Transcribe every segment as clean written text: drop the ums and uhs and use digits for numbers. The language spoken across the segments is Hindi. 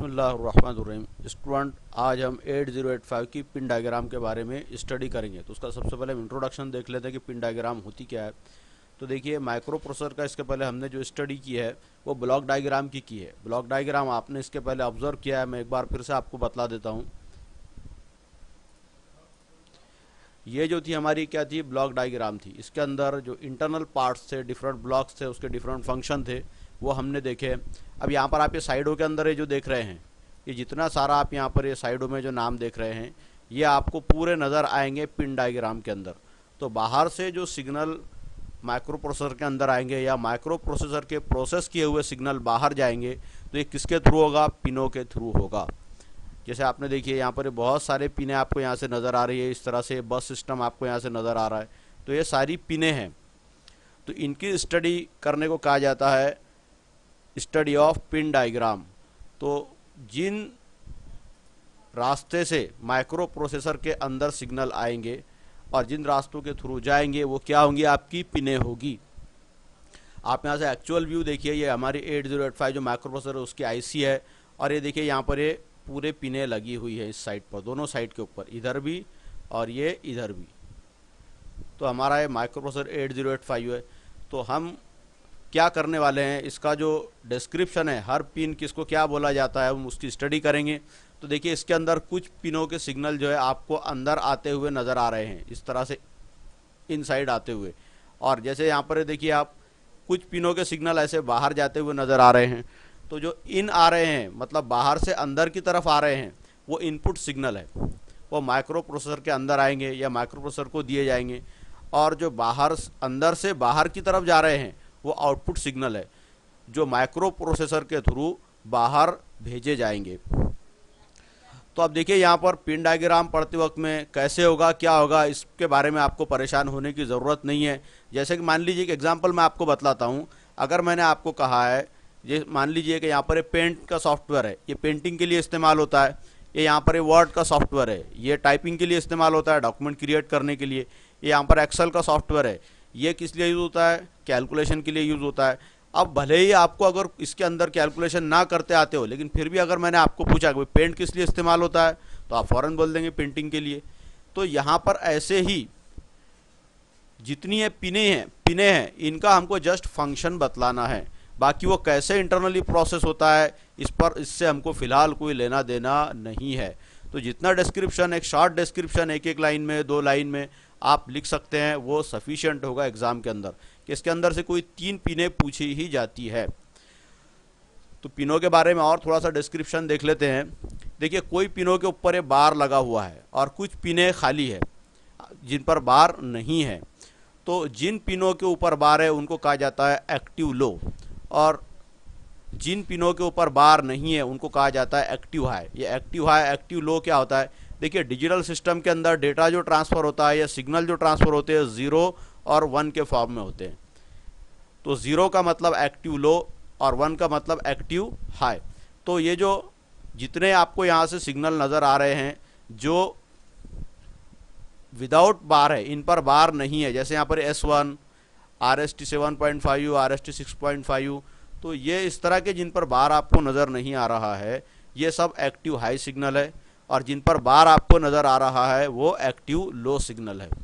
बिस्मिल्लाहिर्रहमानिर्रहीम। स्टूडेंट, आज हम 8085 की पिन डायग्राम के बारे में स्टडी करेंगे। तो उसका सबसे पहले हम इंट्रोडक्शन देख लेते हैं कि पिन डायग्राम होती क्या है। तो देखिए, माइक्रो प्रोसेसर का इसके पहले हमने जो स्टडी की है वो ब्लॉक डायग्राम की है। ब्लॉक डायग्राम आपने इसके पहले ऑब्जर्व किया है, मैं एक बार फिर से आपको बतला देता हूँ। ये जो थी हमारी क्या थी, ब्लॉक डायग्राम थी। इसके अंदर जो इंटरनल पार्ट्स थे, डिफरेंट ब्लॉक्स थे, उसके डिफरेंट फंक्शन थे, वो हमने देखे। अब यहाँ पर आप ये साइडों के अंदर ये जो देख रहे हैं, ये जितना सारा आप यहाँ पर ये साइडों में जो नाम देख रहे हैं, ये आपको पूरे नज़र आएंगे पिन डायग्राम के अंदर। तो बाहर से जो सिग्नल माइक्रो प्रोसेसर के अंदर आएंगे या माइक्रो प्रोसेसर के प्रोसेस किए हुए सिग्नल बाहर जाएंगे, तो ये किसके थ्रू होगा? पिनों के थ्रू होगा। जैसे आपने देखिए यहाँ पर बहुत सारे पिनें आपको यहाँ से नज़र आ रही है, इस तरह से बस सिस्टम आपको यहाँ से नज़र आ रहा है। तो ये सारी पिनें हैं। तो इनकी स्टडी करने को कहा जाता है स्टडी ऑफ पिन डायग्राम। तो जिन रास्ते से माइक्रो प्रोसेसर के अंदर सिग्नल आएंगे और जिन रास्तों के थ्रू जाएंगे, वो क्या होंगी? आपकी पिनें होगी। आप यहाँ से एक्चुअल व्यू देखिए, ये हमारी 8085 जो माइक्रो प्रोसेसर है उसकी आईसी है, और ये देखिए यहाँ पर ये पूरे पिनें लगी हुई है इस साइड पर, दोनों साइड के ऊपर, इधर भी और ये इधर भी। तो हमारा ये माइक्रो प्रोसेसर 8085 है। तो हम क्या करने वाले हैं, इसका जो डिस्क्रिप्शन है, हर पिन किसको क्या बोला जाता है, हम उसकी स्टडी करेंगे। तो देखिए, इसके अंदर कुछ पिनों के सिग्नल जो है आपको अंदर आते हुए नज़र आ रहे हैं, इस तरह से इनसाइड आते हुए। और जैसे यहाँ पर देखिए, आप कुछ पिनों के सिग्नल ऐसे बाहर जाते हुए नज़र आ रहे हैं। तो जो इन आ रहे हैं, मतलब बाहर से अंदर की तरफ आ रहे हैं, वो इनपुट सिग्नल है, वो माइक्रो प्रोसेसर के अंदर आएंगे या माइक्रो प्रोसेसर को दिए जाएंगे। और जो बाहर अंदर से बाहर की तरफ जा रहे हैं, वो आउटपुट सिग्नल है, जो माइक्रो प्रोसेसर के थ्रू बाहर भेजे जाएंगे। तो अब देखिए, यहाँ पर पिन डायग्राम पढ़ते वक्त में कैसे होगा, क्या होगा, इसके बारे में आपको परेशान होने की ज़रूरत नहीं है। जैसे कि मान लीजिए, एक एग्जांपल मैं आपको बतलाता हूँ। अगर मैंने आपको कहा है, ये मान लीजिए कि यहाँ पर ये पेंट का सॉफ्टवेयर है, ये पेंटिंग के लिए इस्तेमाल होता है। ये यहाँ पर वर्ड का सॉफ्टवेयर है, ये टाइपिंग के लिए इस्तेमाल होता है, डॉक्यूमेंट क्रिएट करने के लिए। ये यहाँ पर एक्सेल का सॉफ्टवेयर है, ये किस लिए यूज़ होता है? कैलकुलेशन के लिए यूज़ होता है। अब भले ही आपको अगर इसके अंदर कैलकुलेशन ना करते आते हो, लेकिन फिर भी अगर मैंने आपको पूछा कि पेंट किस लिए इस्तेमाल होता है, तो आप फ़ौरन बोल देंगे पेंटिंग के लिए। तो यहाँ पर ऐसे ही जितनी ये पिनें हैं, इनका हमको जस्ट फंक्शन बतलाना है। बाकी वो कैसे इंटरनली प्रोसेस होता है, इससे हमको फ़िलहाल कोई लेना देना नहीं है। तो जितना डिस्क्रिप्शन, एक शॉर्ट डिस्क्रिप्शन, एक लाइन में, 2 लाइन में आप लिख सकते हैं, वो सफिशिएंट होगा एग्ज़ाम के अंदर, कि इसके अंदर से कोई 3 पिनें पूछी ही जाती है। तो पिनों के बारे में और थोड़ा सा डिस्क्रिप्शन देख लेते हैं। देखिए, कोई पिनों के ऊपर ये बार लगा हुआ है और कुछ पिनें खाली है जिन पर बार नहीं है। तो जिन पिनों के ऊपर बार है उनको कहा जाता है एक्टिव लो, और जिन पिनों के ऊपर बार नहीं है उनको कहा जाता है एक्टिव हाई। ये एक्टिव हाई, एक्टिव लो क्या होता है? देखिए, डिजिटल सिस्टम के अंदर डेटा जो ट्रांसफ़र होता है या सिग्नल जो ट्रांसफ़र होते हैं, 0 और 1 के फॉर्म में होते हैं। तो 0 का मतलब एक्टिव लो और 1 का मतलब एक्टिव हाई। तो ये जो जितने आपको यहाँ से सिग्नल नज़र आ रहे हैं जो विदाउट बार है, इन पर बार नहीं है। जैसे यहाँ पर S1, RST 7.5, RST 6.5, तो ये इस तरह के जिन पर बार आपको नज़र नहीं आ रहा है, ये सब एक्टिव हाई सिग्नल है। और जिन पर बार आपको नज़र आ रहा है वो एक्टिव लो सिग्नल है।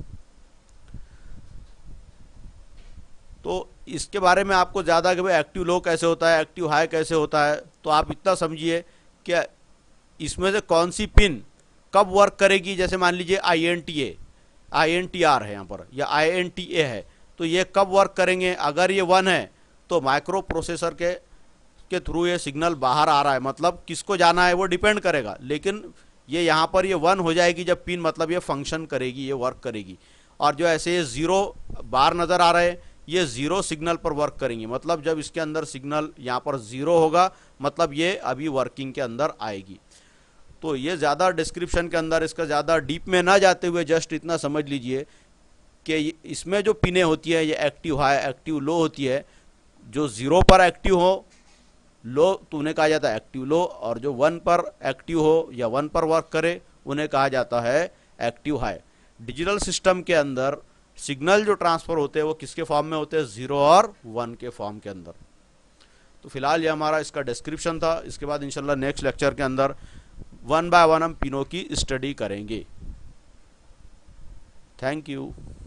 तो इसके बारे में आपको ज़्यादा कि भाई एक्टिव लो कैसे होता है, एक्टिव हाई कैसे होता है, तो आप इतना समझिए कि इसमें से कौन सी पिन कब वर्क करेगी। जैसे मान लीजिए INTA, INTR है यहाँ पर, या INTA है, तो ये कब वर्क करेंगे? अगर ये 1 है तो माइक्रो प्रोसेसर के थ्रू ये सिग्नल बाहर आ रहा है, मतलब किसको जाना है वो डिपेंड करेगा। लेकिन ये यहाँ पर ये 1 हो जाएगी जब पिन, मतलब ये फंक्शन करेगी, ये वर्क करेगी। और जो ऐसे ये 0 बार नज़र आ रहे हैं, ये 0 सिग्नल पर वर्क करेंगे, मतलब जब इसके अंदर सिग्नल यहाँ पर 0 होगा, मतलब ये अभी वर्किंग के अंदर आएगी। तो ये ज़्यादा डिस्क्रिप्शन के अंदर, इसका ज़्यादा डीप में ना जाते हुए जस्ट इतना समझ लीजिए कि इसमें जो पिनें होती है, ये एक्टिव हाई, एक्टिव लो होती है। जो 0 पर एक्टिव हो, लो, तो उन्हें कहा जाता है एक्टिव लो, और जो 1 पर एक्टिव हो या 1 पर वर्क करे, उन्हें कहा जाता है एक्टिव हाई। डिजिटल सिस्टम के अंदर सिग्नल जो ट्रांसफ़र होते हैं वो किसके फॉर्म में होते हैं? 0 और 1 के फॉर्म के अंदर। तो फिलहाल ये हमारा इसका डिस्क्रिप्शन था। इसके बाद इंशाल्लाह नेक्स्ट लेक्चर के अंदर 1 बाय 1 हम पिनों की स्टडी करेंगे। Thank you.